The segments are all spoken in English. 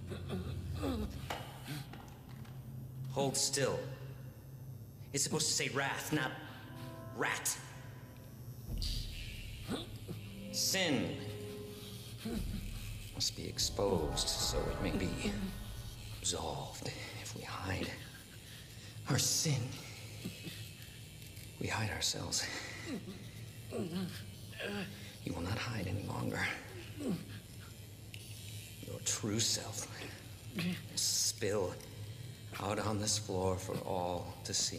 Hold still. It's supposed to say wrath, not rat. Sin must be exposed so it may be absolved. If we hide our sin, we hide ourselves. You will not hide any longer. Your true self will spill out on this floor for all to see.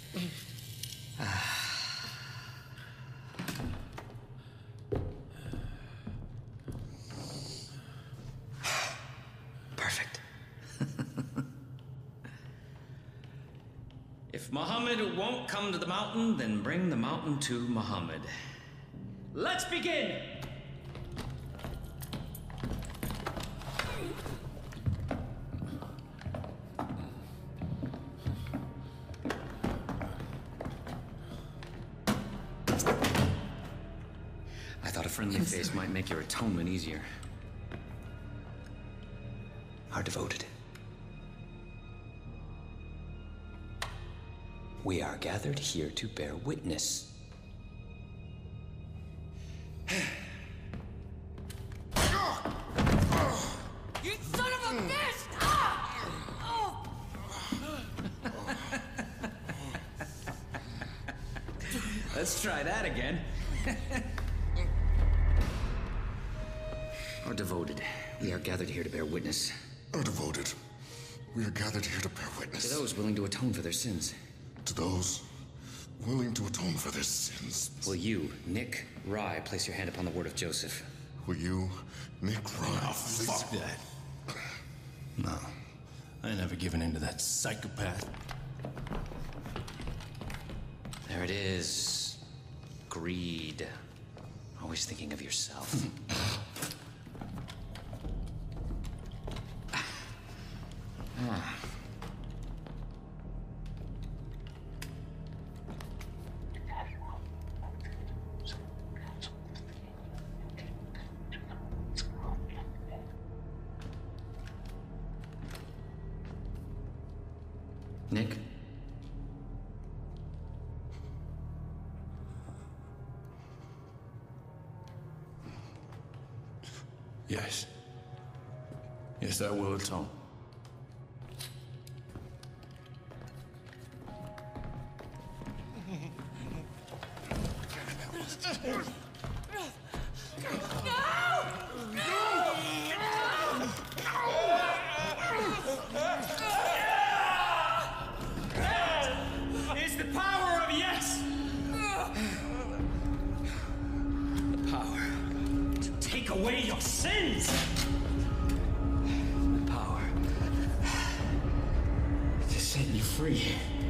Perfect. If Muhammad won't come to the mountain, then bring the mountain to Muhammad. Let's begin! I thought a friendly face might make your atonement easier. Our devoted. We are gathered here to bear witness. You son of a bitch! Let's try that again. Our devoted, we are gathered here to bear witness. Our devoted, we are gathered here to bear witness. To those willing to atone for their sins. To those willing to atone for their sins. Will you, Nick Rye, place your hand upon the word of Joseph? Will you, Nick Rye? Oh, fuck that. No, I ain't never given in to that psychopath. There it is. Greed. Always thinking of yourself. Nick? Yes. Yes, I will atone. It's the power of yes! The power to take away your sins! The power to set you free.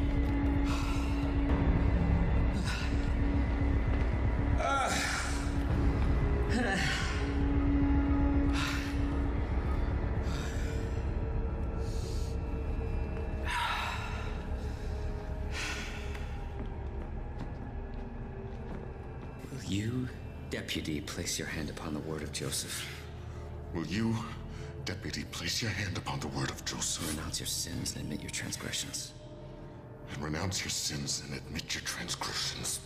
Will you, deputy, place your hand upon the word of Joseph? Will you, deputy, place your hand upon the word of Joseph? Renounce your sins and admit your transgressions. And renounce your sins and admit your transgressions.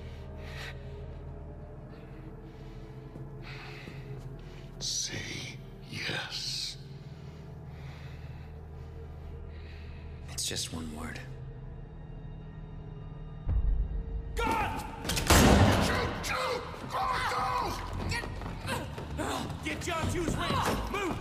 Say yes. It's just one word. Get John to his range! Move!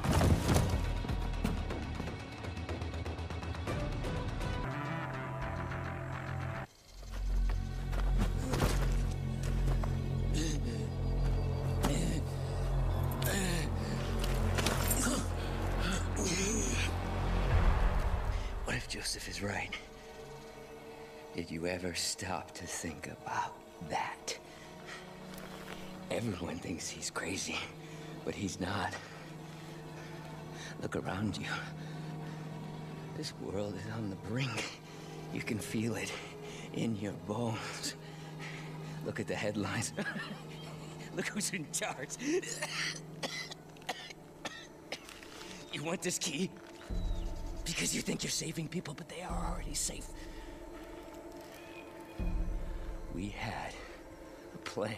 What if Joseph is right? Did you ever stop to think about that? Everyone thinks he's crazy, but he's not. Look around you. This world is on the brink. You can feel it in your bones. Look at the headlines. Look who's in charge. You You want this key? Because you think you're saving people, but they are already safe. We had a plan.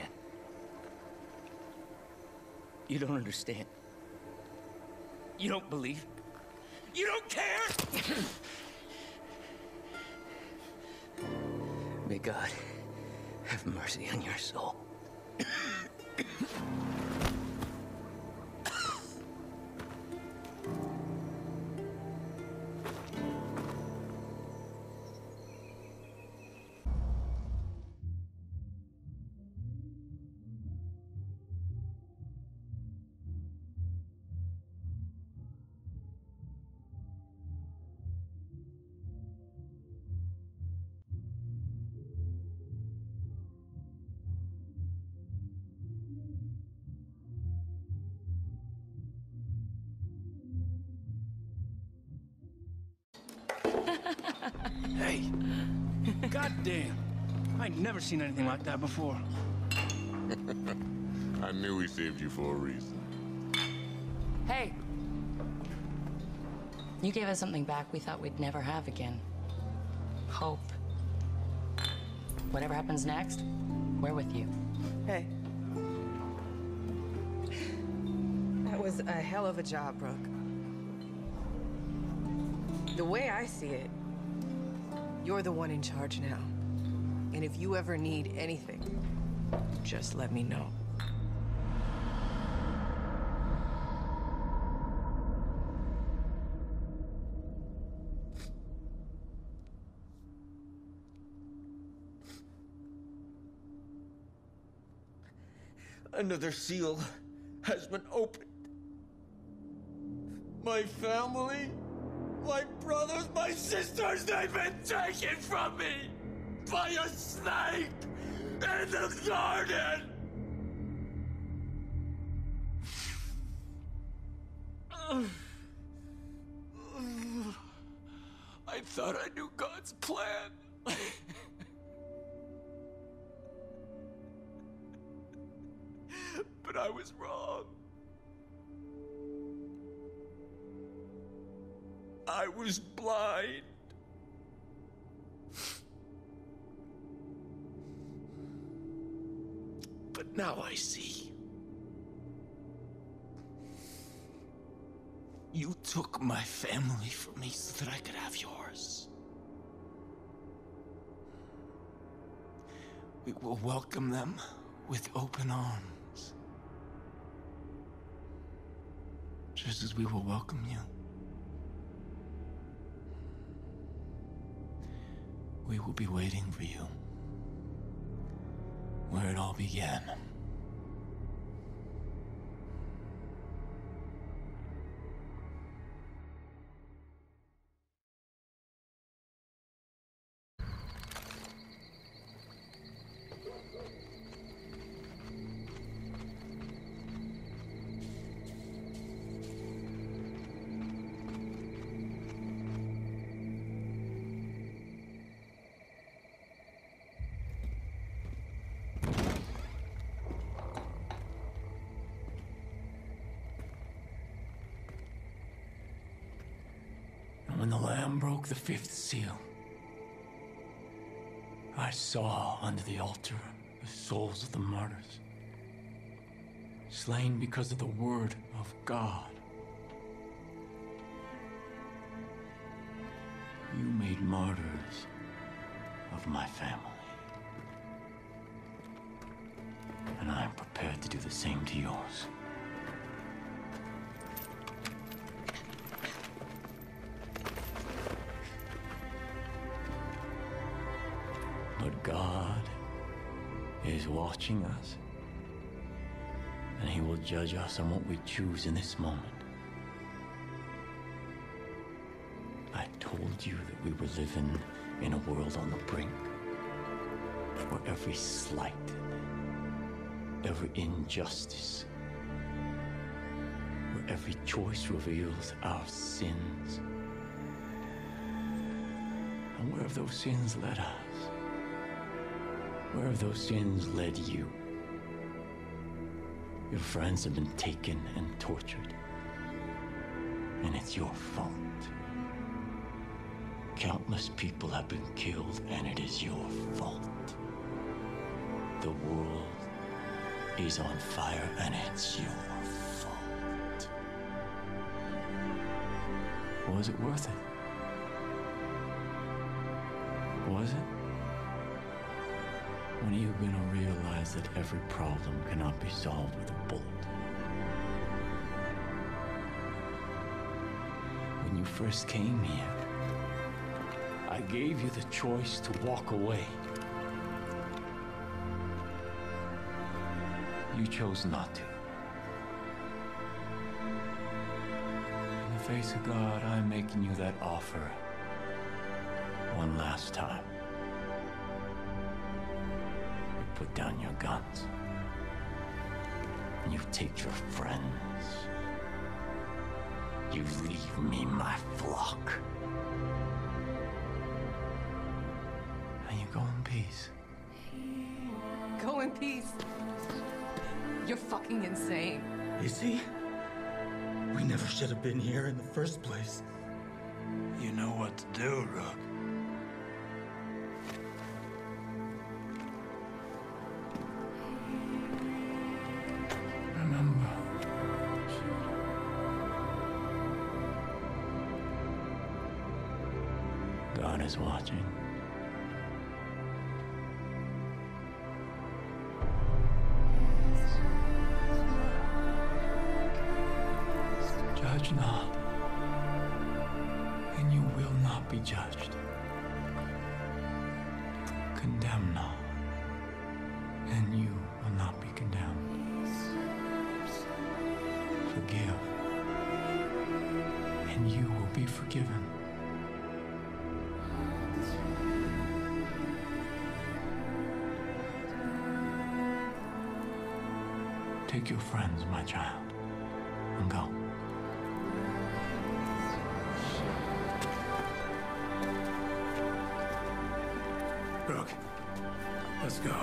You don't understand. You don't believe. You don't care! May God have mercy on your soul. Hey, goddamn! I ain't never seen anything like that before. I knew he saved you for a reason. Hey! You gave us something back we thought we'd never have again. Hope. Whatever happens next, we're with you. Hey. That was a hell of a job, Brooke. The way I see it, you're the one in charge now. And if you ever need anything, just let me know. Another seal has been opened. My family, my brothers, my sisters, they've been taken from me by a snake in the garden. I thought I knew God's plan. But I was wrong. I was blind. But now I see. You took my family from me so that I could have yours. We will welcome them with open arms. Just as we will welcome you. We will be waiting for you. Where it all began. When the Lamb broke the fifth seal, I saw under the altar the souls of the martyrs, slain because of the word of God. You made martyrs of my family, and I am prepared to do the same to yours. But God is watching us, and He will judge us on what we choose in this moment. I told you that we were living in a world on the brink, where every slight, every injustice, where every choice reveals our sins. And where have those sins led us? Where have those sins led you? Your friends have been taken and tortured. and it's your fault. Countless people have been killed, and it is your fault. The world is on fire, and it's your fault. Was it worth it? Was it? When are you gonna realize that every problem cannot be solved with a bullet? When you first came here, I gave you the choice to walk away. You chose not to. In the face of God, I'm making you that offer one last time. You put down your guns. You take your friends. You leave me my flock. And you go in peace. Go in peace. You're fucking insane. Is he? We never should have been here in the first place. You know what to do, Rook. Remember. God is watching. Judge not, and you will not be judged. Condemn not, and you will not be condemned. Forgive, and you will be forgiven. Take your friends, my child, and go. Rook, let's go.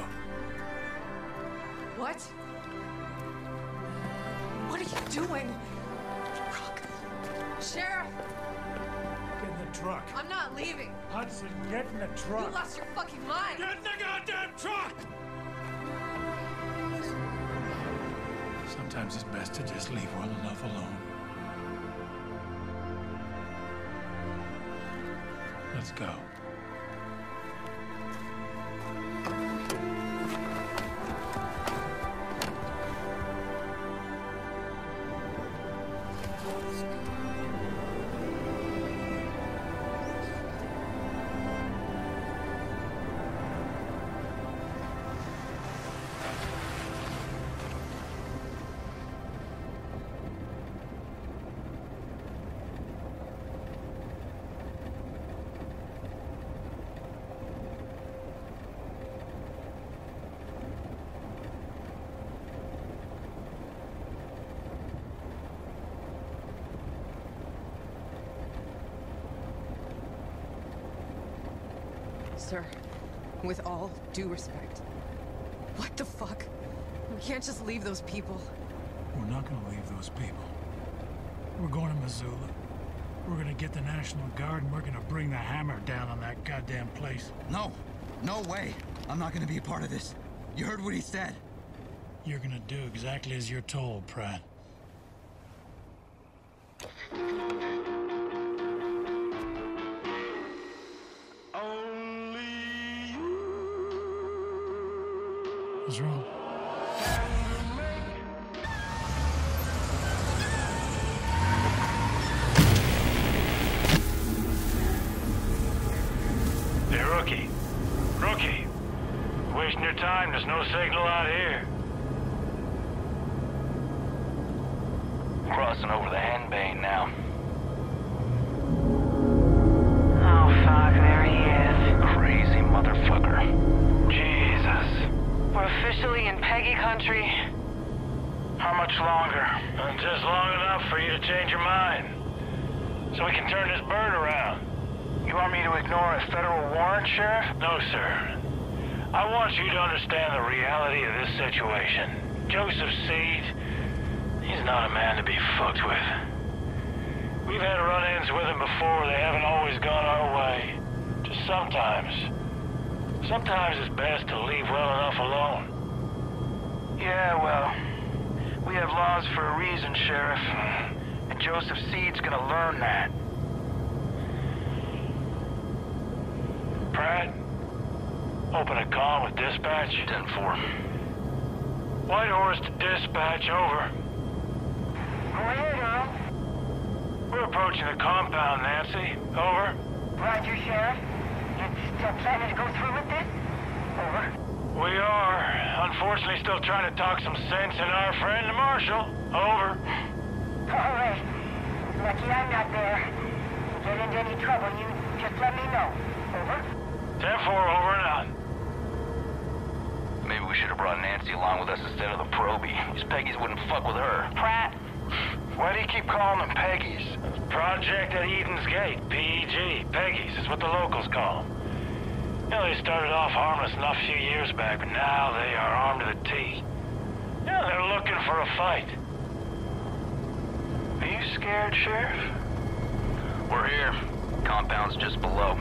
What? What are you doing? Rook. Sheriff! Get in the truck. I'm not leaving. Hudson, get in the truck. You lost your fucking mind. Get in the goddamn truck! Sometimes it's best to just leave well enough alone. Let's go. Sir, with all due respect, what the fuck? We can't just leave those people. We're not gonna leave those people. We're going to Missoula. We're gonna get the National Guard and we're gonna bring the hammer down on that goddamn place. No! No way! I'm not gonna be a part of this. You heard what he said. You're gonna do exactly as you're told, Pratt. What's wrong? Hey, Rookie. Rookie. Wasting your time. There's no signal out here. Crossing over the Henbane now. Oh, fuck, there he is. Crazy motherfucker. Jesus. We're officially in Peggy country. How much longer? Just long enough for you to change your mind. So we can turn this bird around. You want me to ignore a federal warrant, Sheriff? No, sir. I want you to understand the reality of this situation. Joseph Seed, he's not a man to be fucked with. We've had run-ins with them before. They haven't always gone our way. Just sometimes. Sometimes it's best to leave well enough alone. Yeah, well, we have laws for a reason, Sheriff. And Joseph Seed's gonna learn that. Pratt, open a comm with dispatch. 10-4. Whitehorse to dispatch, over. Go ahead, Earl. We're approaching the compound, Nancy. Over. Roger, Sheriff. You still planning to go through with this? Over. We are. Unfortunately, still trying to talk some sense in our friend, the Marshal. Over. All right. Lucky I'm not there. If you get into any trouble, you just let me know. Over. 10-4, over and out. Maybe we should have brought Nancy along with us instead of the Proby. These Peggies wouldn't fuck with her. Pratt. Why do you keep calling them Peggies? Project at Eden's Gate, PEG. Peggies is what the locals call them. You know, they started off harmless enough a few years back, but now they are armed to the teeth. Yeah, they're looking for a fight. Are you scared, Sheriff? We're here. Compound's just below.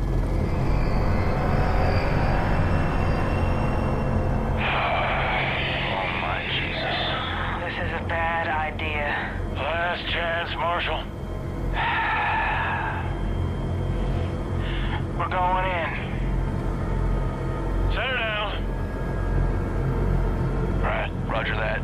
Oh my Jesus. This is a bad idea. Last chance, Marshal. We're going in. Set her down. Right, roger that.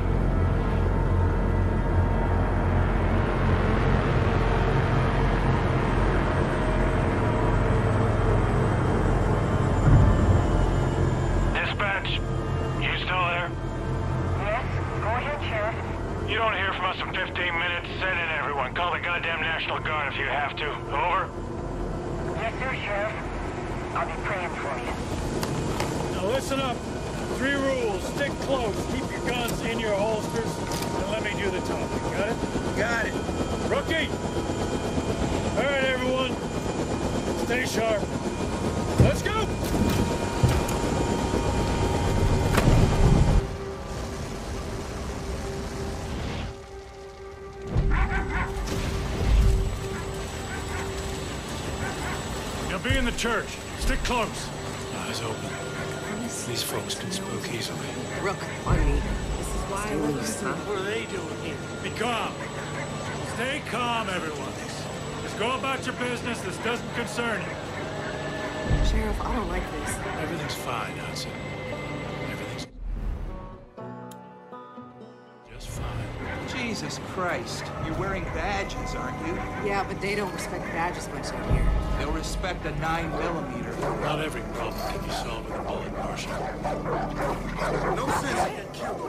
Dispatch, you still there? Yes? Go ahead, Sheriff. You don't hear from us in 15 minutes, send in everyone. Call the goddamn National Guard if you have to. Over. Yes, sir, Sheriff. I'll be praying for you. Now listen up. 3 rules. Stick close. Keep your guns in your holsters. And let me do the talking. Got it? Got it. Rookie! All right, everyone. Stay sharp. Let's go! You'll be in the church. Stick close. Eyes open. These folks can spook easily. Rook, on me. This is why I love you, son. What are they doing here? Be calm. Stay calm, everyone. Just go about your business. This doesn't concern you. Sheriff, I don't like this. Everything's fine, Hudson. Everything's just fine. Jesus Christ. You're wearing badges, aren't you? Yeah, but they don't respect badges much out here. They'll respect a 9mm. Not every problem can be solved with a bullet, Marshal. No sense in getting killed.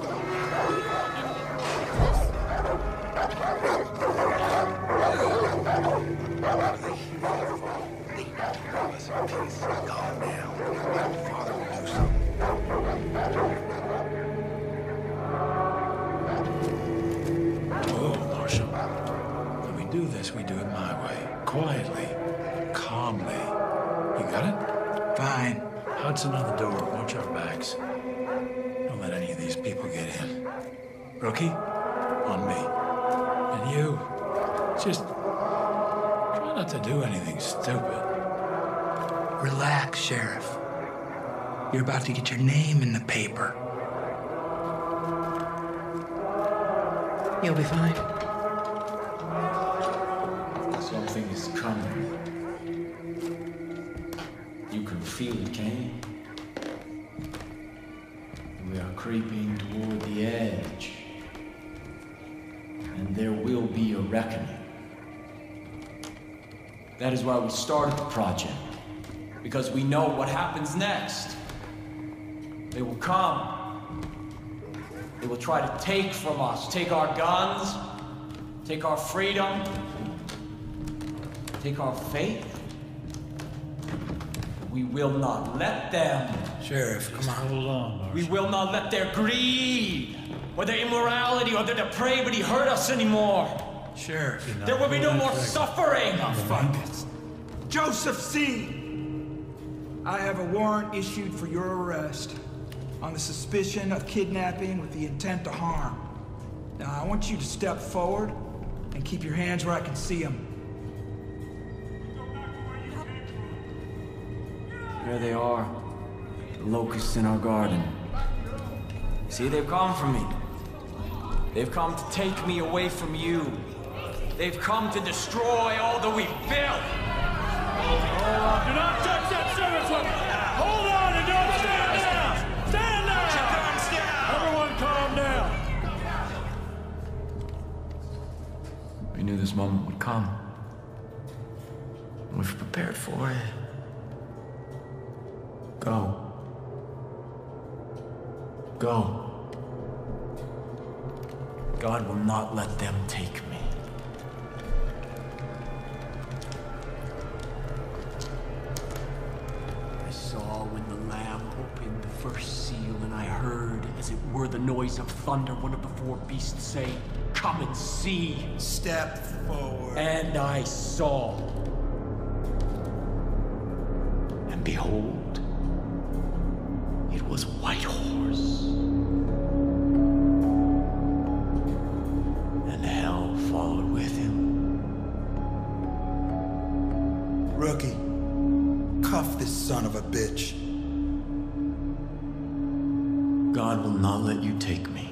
Calm down. Father will do something. Oh, Marshal. When we do this, we do it my way. Quietly. Calmly. You got it? Fine. Hudson on the door. Watch our backs. Don't let any of these people get in. Rookie, on me. And you, just try not to do anything stupid. Relax, Sheriff. You're about to get your name in the paper. You'll be fine. Something is coming. You can feel it, can you? We are creeping toward the edge. And there will be a reckoning. That is why we started the project. Because we know what happens next. They will come. They will try to take from us, take our guns, take our freedom, take our faith. We will not let them. Sheriff, come on. Hold on, Marshal. We will not let their greed, or their immorality, or their depravity hurt us anymore. Sheriff, there will be no more suffering. Fuck it. Joseph C. I have a warrant issued for your arrest on the suspicion of kidnapping with the intent to harm. Now, I want you to step forward And keep your hands where I can see them. There they are. The locusts in our garden. See, they've come for me. They've come to take me away from you. They've come to destroy all that we've built. Hold on. Do not touch that service weapon. Hold on and don't stand down. Stand down. Everyone calm down. We knew this moment would come. We've prepared for it. Go. Go. God will not let them take me. I saw when the Lamb opened the first seal, and I heard, as it were the noise of thunder, one of the four beasts say, "Come and see." Step forward. And I saw. And behold, it was a white horse. And hell followed with him. Rookie, cuff this son of a bitch. God will not let you take me.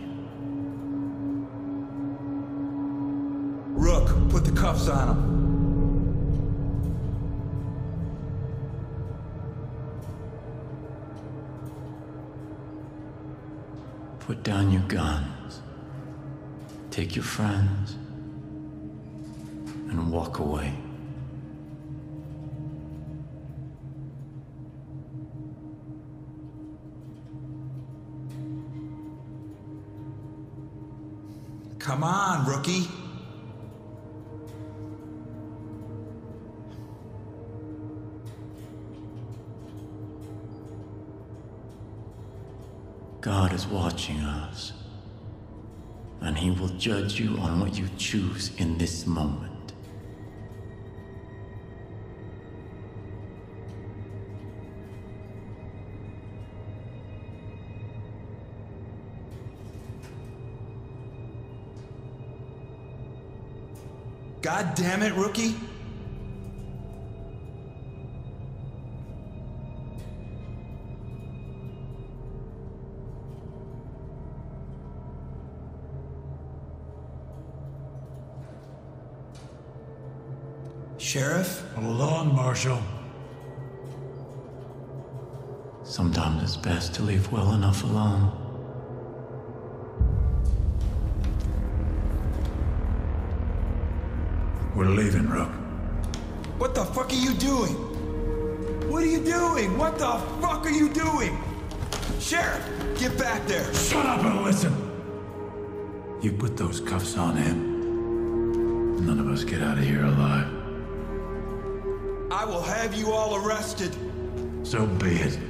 Rook, put the cuffs on him. Put down your guns. Take your friends. And walk away. Come on, rookie. God is watching us, and He will judge you on what you choose in this moment. God damn it, rookie. Sheriff? Hold on, Marshal. Sometimes it's best to leave well enough alone. We're leaving, Rook. What the fuck are you doing? What are you doing? What the fuck are you doing? Sheriff, get back there. Shut up and listen. You put those cuffs on him. None of us get out of here alive. I will have you all arrested. So be it.